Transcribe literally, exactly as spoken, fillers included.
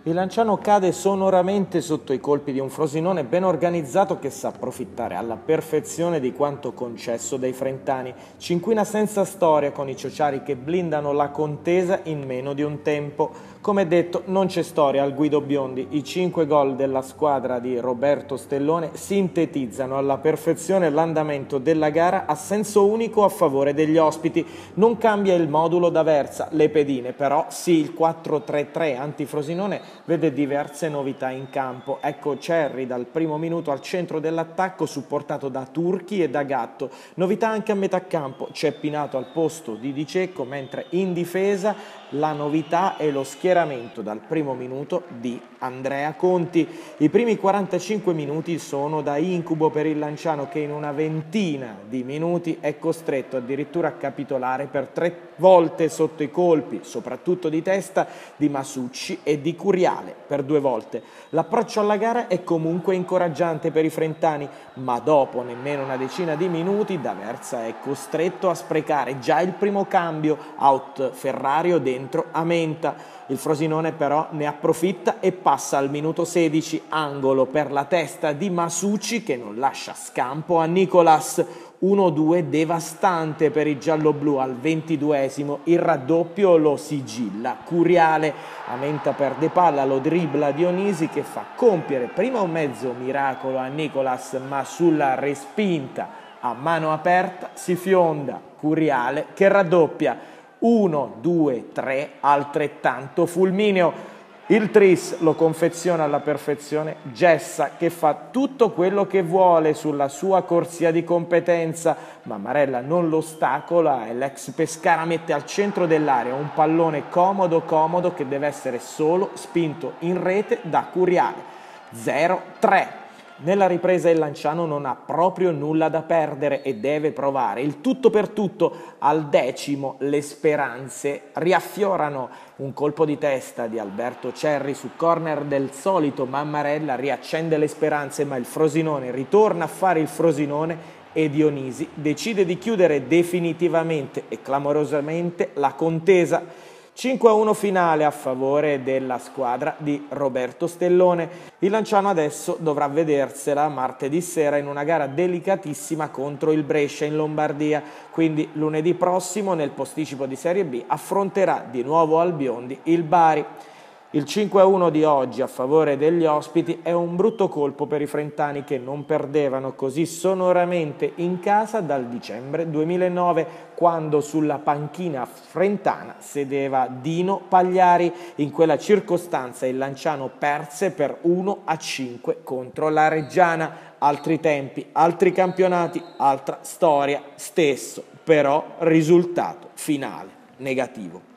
Il Lanciano cade sonoramente sotto i colpi di un Frosinone ben organizzato che sa approfittare alla perfezione di quanto concesso dai frentani. Cinquina senza storia con i ciociari che blindano la contesa in meno di un tempo. Come detto, non c'è storia al Guido Biondi. I cinque gol della squadra di Roberto Stellone sintetizzano alla perfezione l'andamento della gara a senso unico a favore degli ospiti. Non cambia il modulo d'Aversa, le pedine, però sì, il quattro tre tre anti-Frosinone vede diverse novità in campo. Ecco Cerri dal primo minuto al centro dell'attacco supportato da Turchi e da Gatto. Novità anche a metà campo, c'è Pinato al posto di Di Cecco, mentre in difesa la novità è lo schieramento dal primo minuto di Andrea Conti. I primi quarantacinque minuti sono da incubo per il Lanciano che in una ventina di minuti è costretto addirittura a capitolare per tre volte sotto i colpi, soprattutto di testa, di Masucci e di Curiale per due volte. L'approccio alla gara è comunque incoraggiante per i frentani, ma dopo nemmeno una decina di minuti D'Aversa è costretto a sprecare già il primo cambio, out Ferrario dentro Amenta. Il Frosinone però ne approfitta e passa al minuto sedici, angolo per la testa di Masucci che non lascia scampo a Nicolas. uno due devastante per i gialloblu. Al ventiduesimo il raddoppio lo sigilla Curiale. Amenta perde palla, lo dribbla Dionisi che fa compiere prima un mezzo miracolo a Nicolas, ma sulla respinta a mano aperta si fionda Curiale che raddoppia. uno due tre altrettanto fulmineo. Il tris lo confeziona alla perfezione Gessa che fa tutto quello che vuole sulla sua corsia di competenza, ma Marella non lo ostacola e l'ex Pescara mette al centro dell'area un pallone comodo comodo che deve essere solo spinto in rete da Curiale. zero tre. Nella ripresa il Lanciano non ha proprio nulla da perdere e deve provare il tutto per tutto. Al decimo le speranze riaffiorano. Un colpo di testa di Alberto Cerri su corner del solito Mammarella riaccende le speranze, ma il Frosinone ritorna a fare il Frosinone e Dionisi decide di chiudere definitivamente e clamorosamente la contesa. cinque a uno finale a favore della squadra di Roberto Stellone. Il Lanciano adesso dovrà vedersela martedì sera in una gara delicatissima contro il Brescia in Lombardia, quindi lunedì prossimo nel posticipo di Serie B affronterà di nuovo al Biondi il Bari. Il cinque a uno di oggi a favore degli ospiti è un brutto colpo per i frentani che non perdevano così sonoramente in casa dal dicembre duemilanove, quando sulla panchina frentana sedeva Dino Pagliari. In quella circostanza il Lanciano perse per uno a cinque contro la Reggiana. Altri tempi, altri campionati, altra storia, stesso però risultato finale negativo.